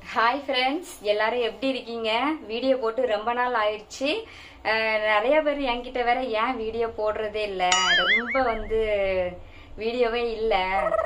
Hi friends, எல்லாரும் எப்படி இருக்கீங்க? வீடியோ போட்டு ரொம்ப நாள் ஆயிடுச்சு. நிறைய பேர் என்கிட்ட வேற ஏன் வீடியோ போடுறதே இல்லை, ரொம்ப வீடியோவே இல்லை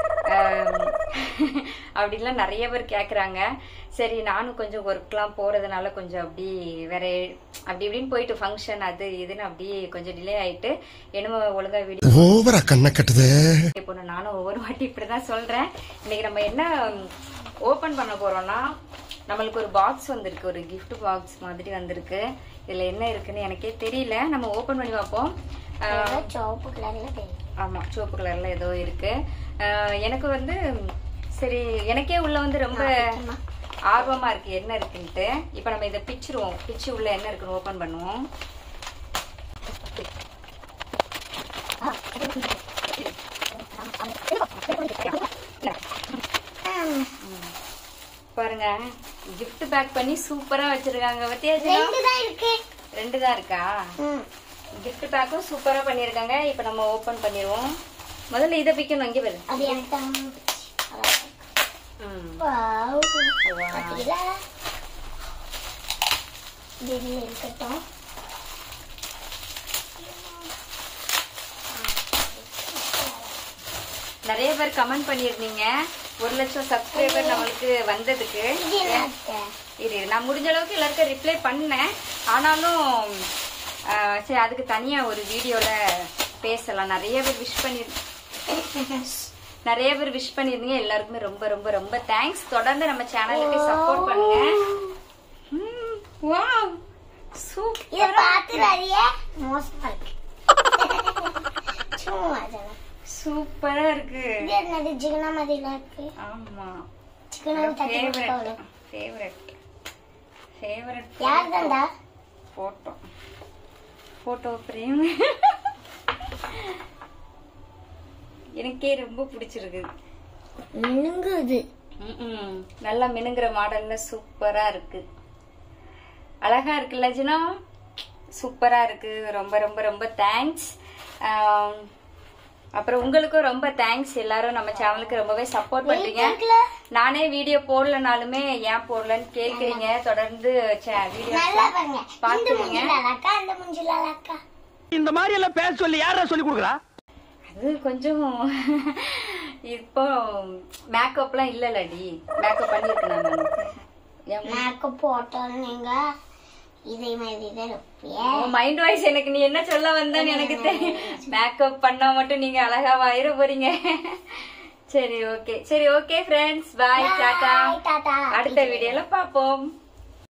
அப்படின்லாம் நிறைய பேர் கேட்குறாங்க. சரி, நானும் கொஞ்சம் ஒர்க்லாம் போகிறதுனால கொஞ்சம் அப்படி வேற அப்படி இப்படின்னு போயிட்டு ஃபங்க்ஷன் அது இதுன்னு அப்படி கொஞ்சம் டிலே ஆயிட்டு என்னமோ ஒழுங்கா வீடியோ கண்ண கட்டுது. இப்போ நானும் ஒவ்வொரு வாட்டி இப்படிதான் சொல்றேன். இன்னைக்கு நம்ம என்ன ஓபன் பண்ண போறோம்னா, நம்மளுக்கு ஒரு பாக்ஸ் வந்திருக்கு, ஒரு கிஃப்ட் பாக்ஸ் மாதிரி வந்திருக்கு. இதுல என்ன இருக்குன்னு எனக்கே தெரியல. நம்ம ஓபன் பண்ணி பார்ப்போம். ஆமா, சிவப்பு கலர்ல ஏதோ இருக்கு. எனக்கு சரி, எனக்கே உள்ள ரொம்ப ஆர்வமா இருக்கு என்ன இருக்குன்ட்டு. இப்ப நம்ம இதை பிச்சிருவோம். பிச்சு உள்ள என்ன இருக்குன்னு ஓபன் பண்ணுவோம். பாருங்க, gift பேக் பண்ணி சூப்பரா வச்சிருக்காங்க. பத்தியா? ரெண்டு தான் இருக்கா? gift பேக்கும் சூப்பரா பண்ணிருக்காங்க. இப்ப நம்ம ஓபன் பண்ணிடுவோம். முதல்ல இதை பிக்கணும். இங்க பாரு. நிறைய பேர் கமெண்ட் பண்ணிருந்தீங்க 1 லட்சம் சப்ஸ்கிரைபர் நம்மளுக்கு வந்ததுக்கு. நான் முடிஞ்ச அளவுக்கு எல்லாருக்கும் ரிப்ளை பண்ணேன். ஆனாலும் சரி, அதுக்கு தனியா ஒரு வீடியோல பேசலாம். நிறைய பேர் விஷ் பண்ணிருந்தீங்க. எல்லாருக்குமே ரொம்ப ரொம்ப ரொம்ப தேங்க்ஸ். தொடர்ந்து நம்ம சேனலுக்கு சப்போர்ட் பண்ணுங்க. வாவ், சூப்பரா இருக்கு. ஆமா, போட்டோ பிரேம் எனக்கே ரொம்ப பிடிச்சிருக்கு. நல்லா மினுங்குற மாடல்ல சூப்பரா இருக்கு. அழகா இருக்குல்ல ஜினா? சூப்பரா இருக்கு. ரொம்ப ரொம்ப ரொம்ப தேங்க்ஸ். அப்புறம் உங்களுக்கும் ரொம்ப தேங்க்ஸ். எல்லாரும் நம்ம சேனலுக்கு ரொம்பவே சப்போர்ட் பண்றீங்க. நானே வீடியோ போடலனாலுமே ஏன் போடலன்னு கேக்குறீங்க. தொடர்ந்து வீடியோ பாத்துருங்க. இந்த மாதிரி எல்லாம் பேச சொல்லி யாரா சொல்லி கொடுக்குறா? அது கொஞ்சம் இப்போ மேக்கப்லாம் இல்லலடி. மேக்கப் பண்ணிருக்கேன் நான். மேக்கப் போட்டோம் நீங்க இதே மாதிரி தான் மைண்ட் வாய்ஸ். எனக்கு நீ என்ன சொல்ல வந்தன்னு எனக்கு தெரியும். மேக்கப் பண்ணா மட்டும் நீங்க அழகாவா ஆயிர போறீங்க. சரி ஓகே ஃப்ரெண்ட்ஸ், பாய், டாடா. அடுத்த வீடியோல பாப்போம்.